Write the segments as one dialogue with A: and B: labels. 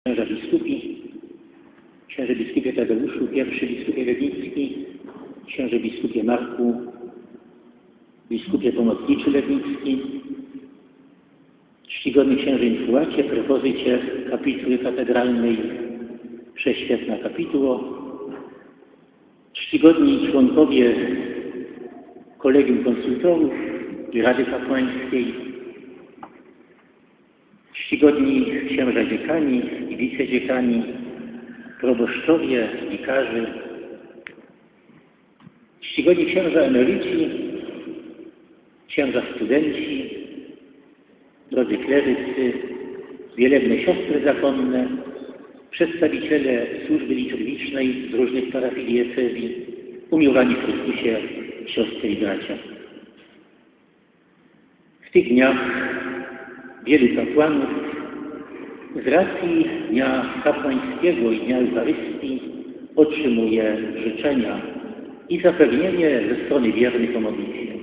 A: Księża biskupi, księże biskupie Tadeuszu, pierwszy biskupie Legnicki, księże biskupie Marku, biskupie pomocniczy Legnicki, czcigodny księże Infulacie, prepozycie kapituły katedralnej, prześwietna kapituło, czcigodni członkowie Kolegium Konsultorów i Rady Kapłańskiej, czcigodni księża dziekani i wicedziekani, proboszczowie, wikarzy, czcigodni księża emeryci, księża studenci, drodzy klerycy, wielebne siostry zakonne, przedstawiciele służby liturgicznej z różnych parafii diecezji, umiłowani w Chrystusie siostry i bracia. W tych dniach wielu kapłanów z racji Dnia Kapłańskiego i Dnia Eucharystii otrzymuje życzenia i zapewnienie ze strony wiernych o modlitwie.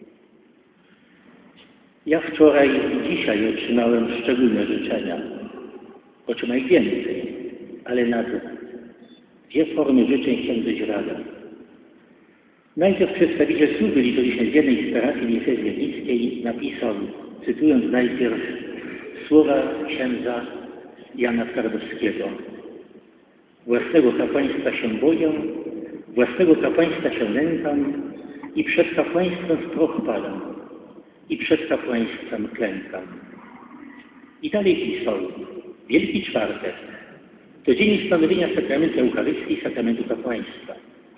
A: Ja wczoraj i dzisiaj otrzymałem szczególne życzenia. Otrzymaj więcej, ale na dwie formy życzeń chciałem dać radę. Najpierw przedstawiciel służby liturgicznej z jednej z parafii diecezji legnickiej napisał, cytując najpierw słowa księdza Jana Twardowskiego: własnego kapłaństwa się boję, własnego kapłaństwa się nękam i przed kapłaństwem w proch padam i przed kapłaństwem klękam. I dalej pisał: Wielki Czwartek to dzień ustanowienia sakramentu Eucharystii i sakramentu kapłaństwa.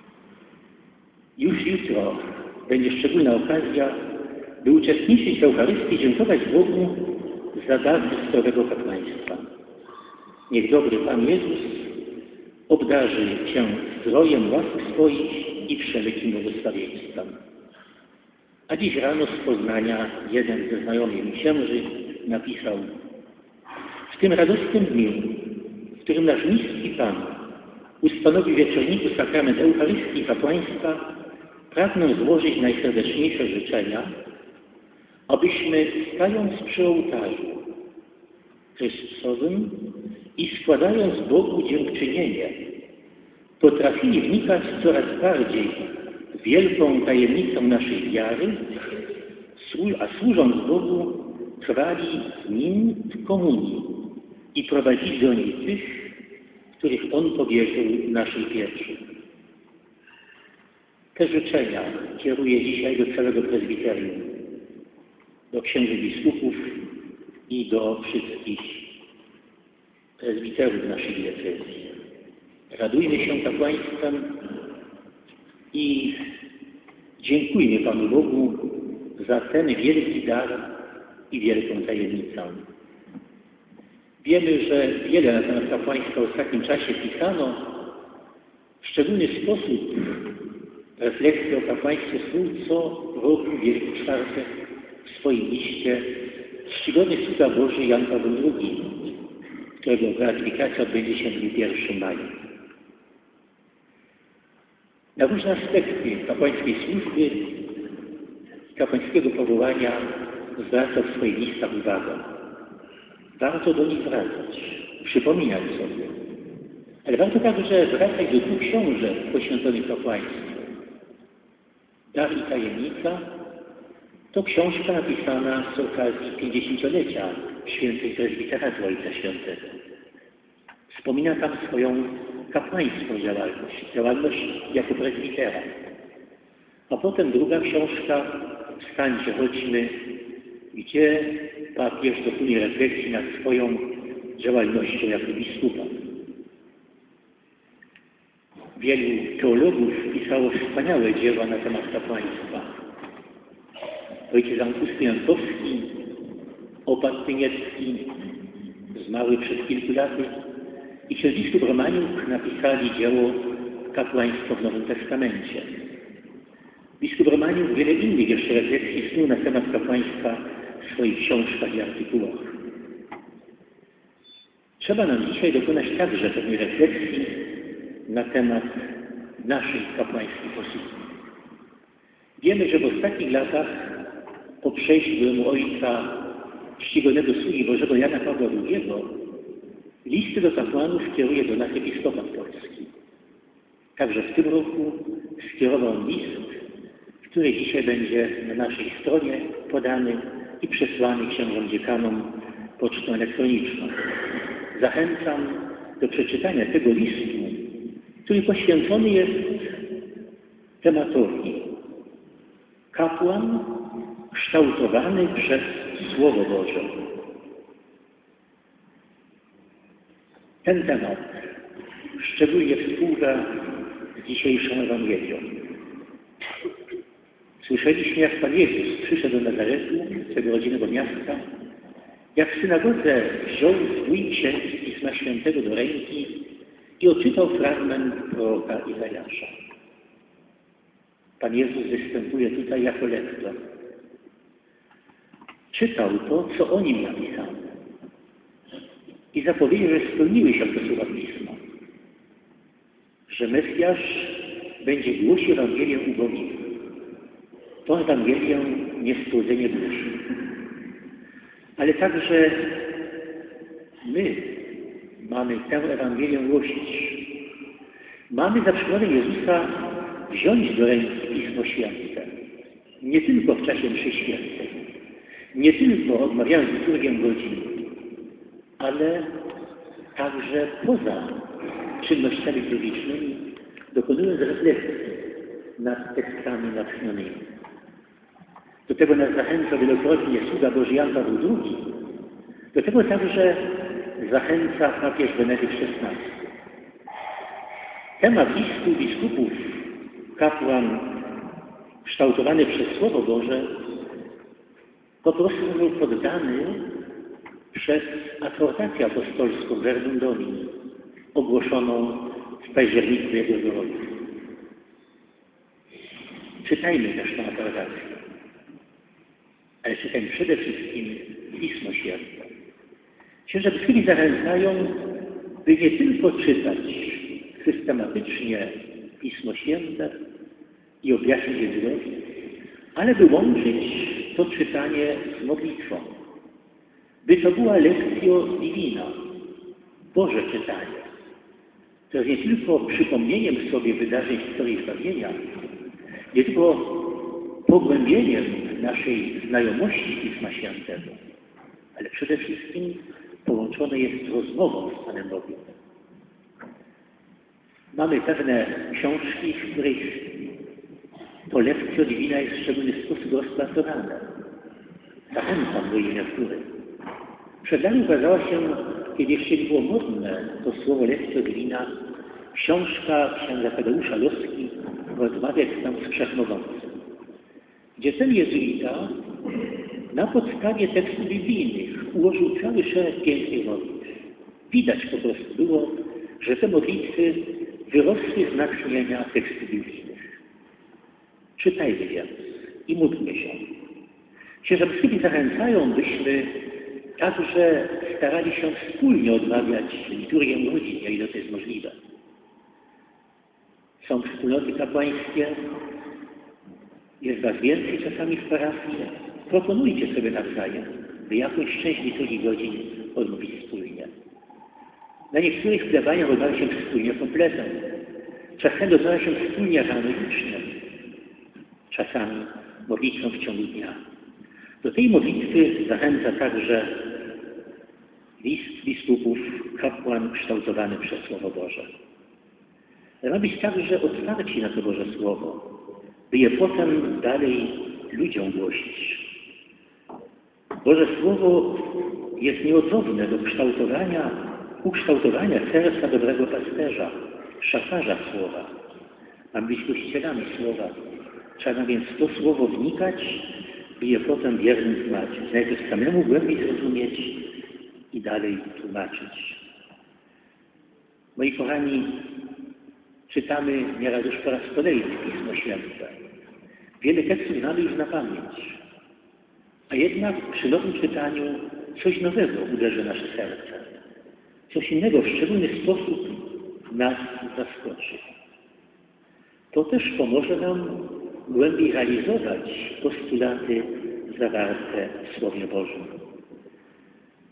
A: Już jutro będzie szczególna okazja, by uczestniczyć w Eucharystii i dziękować Bogu za dar Chrystowego kapłaństwa. Niech dobry Pan Jezus obdarzy Cię zdrojem łask swoich i wszelkim błogosławieństwem. A dziś rano z Poznania jeden ze znajomych mi księży napisał: w tym radosnym dniu, w którym nasz niski Pan ustanowił w wieczorniku sakrament Eucharystii i kapłaństwa, pragnę złożyć najserdeczniejsze życzenia, abyśmy, stając przy ołtarzu Chrystusowym i składając Bogu dziękczynienie, potrafili wnikać coraz bardziej w wielką tajemnicę naszej wiary, a służąc Bogu, trwali z Nim w komunii i prowadzili do niej tych, których On powierzył naszej pieczy. Te życzenia kieruję dzisiaj do całego prezbiterium, do księży biskupów i do wszystkich prezbiterów naszej diecezji. Radujmy się kapłaństwem i dziękujmy Panu Bogu za ten wielki dar i wielką tajemnicę. Wiemy, że wiele na temat kapłaństwa w ostatnim czasie pisano. W szczególny sposób refleksję o kapłaństwie swój co roku Wielki Czwartek w swoim liście czcigodny sługa Boży Jan Paweł II, którego beatyfikacja odbędzie się w 1 maja. Na różne aspekty kapłańskiej służby i kapłańskiego powołania zwraca w swoich listach uwagę. Warto do nich wracać, przypominać sobie. Ale warto także wracać do 2 książek poświęconych kapłaństwu. Dar i tajemnica to książka napisana z okazji 50-lecia świętej prezbiteratu Ojca Świętego. Wspomina tam swoją kapłańską działalność jako prezbitera. A potem druga książka, Wstańcie, chodźmy, gdzie papież dokonuje refleksji nad swoją działalnością jako biskupa. Wielu teologów pisało wspaniałe dzieła na temat kapłaństwa. Ojciec Augustyn Jankowski, opat Tyniecki, zmarły przed kilku laty, i ksiądz biskup Romaniuk napisali dzieło Kapłaństwo w Nowym Testamencie. Biskup Romaniuk wiele innych jeszcze refleksji snuł na temat kapłaństwa w swoich książkach i artykułach. Trzeba nam dzisiaj dokonać także pewnej refleksji na temat naszej kapłańskiej pozycji. Wiemy, że w ostatnich latach po przejściu do domu Ojca czcigodnego sługi Bożego Jana Pawła II Listy do kapłanów kieruje do nas episkopat polski. Także w tym roku skierował list, który dzisiaj będzie na naszej stronie podany i przesłany księżom dziekanom pocztą elektroniczną. Zachęcam do przeczytania tego listu, który poświęcony jest tematowi kapłan kształtowany przez Słowo Boże. Ten temat szczególnie współgra z dzisiejszą Ewangelią. Słyszeliśmy, jak Pan Jezus przyszedł do Nazaretu, swego rodzinnego miasta, jak w synagodze wziął swój księg z Pisma Świętego do ręki i odczytał fragment proroka Izajasza. Pan Jezus występuje tutaj jako lektor. Czytał to, co o nim napisano i zapowiedział, że spełniły się te słowa Pisma, że Mesjasz będzie głosił Ewangelię ubogim. Tą Ewangelię niestrudzenie duszy. Ale także my mamy tę Ewangelię głosić. Mamy za przykładem Jezusa wziąć do ręki Pismo Święte. Nie tylko w czasie mszy świętej, nie tylko odmawiając liturgię godzin, ale także poza czynnościami liturgicznymi, dokonując refleksji nad tekstami natchnionymi. Do tego nas zachęca wielokrotnie sługa Boży Jan Paweł II. Do tego także zachęca papież Benedykt XVI. Temat listu biskupów, kapłan kształtowany przez Słowo Boże, po prostu został poddany przez adhortację apostolską Verbum Domini, ogłoszoną w październiku ubiegłego roku. Czytajmy też tę adhortację, ale czytajmy przede wszystkim Pismo Święte. Księża biskupi zachęcają, by nie tylko czytać systematycznie Pismo Święte i objaśnić je zdrowie, ale by łączyć to czytanie z modlitwą. By to była lectio divina, Boże czytanie. To jest nie tylko przypomnieniem sobie wydarzeń historii zbawienia, nie tylko pogłębieniem naszej znajomości Pisma Świętego, ale przede wszystkim połączone jest z rozmową z Panem Bogiem. Mamy pewne książki, w których to lectio divina jest w szczególny sposób rozpracowane. Zachęcam do jej lektury. Przed nami ukazała się, kiedy jeszcze nie było modne to słowo lectio divina, książka księdza Tadeusza Loski Rozmawiać tam z Wszechmogącym, gdzie ten jezuita na podstawie tekstów biblijnych ułożył cały szereg pięknych modlitw. Widać po prostu było, że te modlitwy wyrosły z natchnienia tekstów biblijnych. Czytajmy więc i módlmy się. Księża biskupi zachęcają, byśmy także starali się wspólnie odmawiać liturgię godzin, o ile to jest możliwe. Są wspólnoty kapłańskie, jest was więcej czasami w parafii. Proponujcie sobie nawzajem, by jakąś część liturgii godzin odmówić wspólnie. Na niektórych plebaniach odmawia się wspólnie kompletem. Czasami odmawia się wspólnie kanonicznie. Czasami modlitwą w ciągu dnia. Do tej modlitwy zachęca także list biskupów, kapłan kształtowany przez Słowo Boże. Ma być także otwarci na to Boże Słowo, by je potem dalej ludziom głosić. Boże Słowo jest nieodzowne do ukształtowania serca dobrego pasterza, szafarza Słowa. Mamy być głosicielami Słowa. Trzeba więc w to Słowo wnikać, by je potem wiernym tłumaczyć. Najpierw samemu głębiej zrozumieć i dalej tłumaczyć. Moi kochani, czytamy nieraz już po raz kolejny Pismo Święte. Wiele tekstów znamy już na pamięć. A jednak przy nowym czytaniu coś nowego uderzy nasze serce. Coś innego w szczególny sposób nas zaskoczy. To też pomoże nam głębiej realizować postulaty zawarte w Słowie Bożym.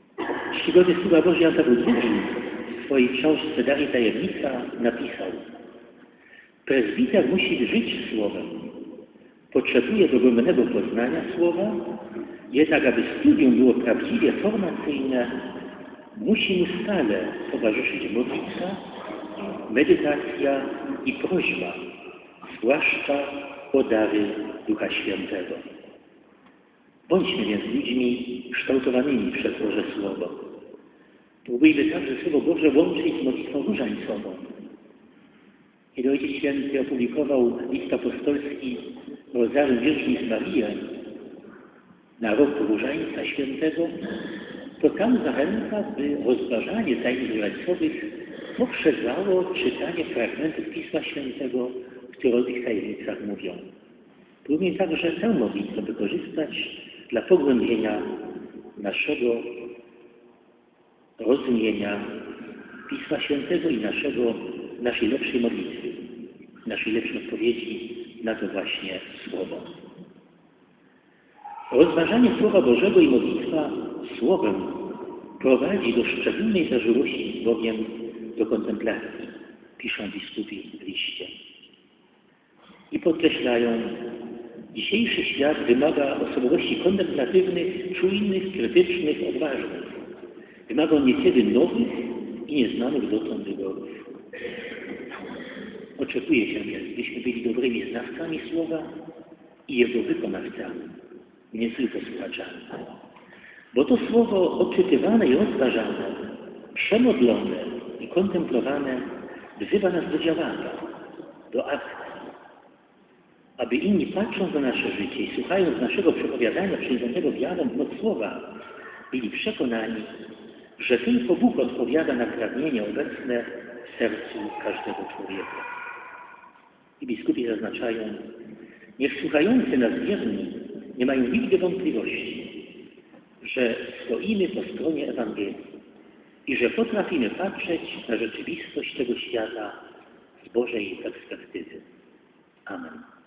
A: czcigodny sługa Boży Jan Paweł II w swojej książce Dar i tajemnica napisał: prezbiter musi żyć Słowem. Potrzebuje dogłębnego poznania Słowa, jednak aby studium było prawdziwie formacyjne, musi mu stale towarzyszyć modlitwa, medytacja i prośba, zwłaszcza o dary Ducha Świętego. Bądźmy więc ludźmi kształtowanymi przez Boże Słowo. Próbujmy także Słowo Boże łączyć z modlitwą różańcową. Kiedy Ojciec Święty opublikował list apostolski Rozarium Virginis Mariae na rok Różańca Świętego, to tam zachęca, by rozważanie tajemnic różańcowych poprzedzało czytanie fragmentów Pisma Świętego, które o tych tajemnicach mówią. Próbujmy także tę modlitwę wykorzystać dla pogłębienia naszego rozumienia Pisma Świętego i naszej lepszej modlitwy, naszej lepszej odpowiedzi na to właśnie Słowo. Rozważanie Słowa Bożego i modlitwa Słowem prowadzi do szczególnej zażyłości z Bogiem, do kontemplacji, piszą biskupi w liście. I podkreślają, dzisiejszy świat wymaga osobowości kontemplatywnych, czujnych, krytycznych, odważnych. Wymaga on niekiedy nowych i nieznanych dotąd wyborów. Oczekuje się więc, byśmy byli dobrymi znawcami Słowa i jego wykonawcami, nie tylko słuchaczami. Bo to Słowo odczytywane i rozważane, przemodlone i kontemplowane wzywa nas do działania, do akcji. Aby inni, patrząc na nasze życie i słuchając naszego przepowiadania przyjętego wiarą w moc Słowa, byli przekonani, że tylko Bóg odpowiada na pragnienie obecne w sercu każdego człowieka. I biskupi zaznaczają, niech słuchający nas wierni nie mają nigdy wątpliwości, że stoimy po stronie Ewangelii i że potrafimy patrzeć na rzeczywistość tego świata z Bożej perspektywy. Amen.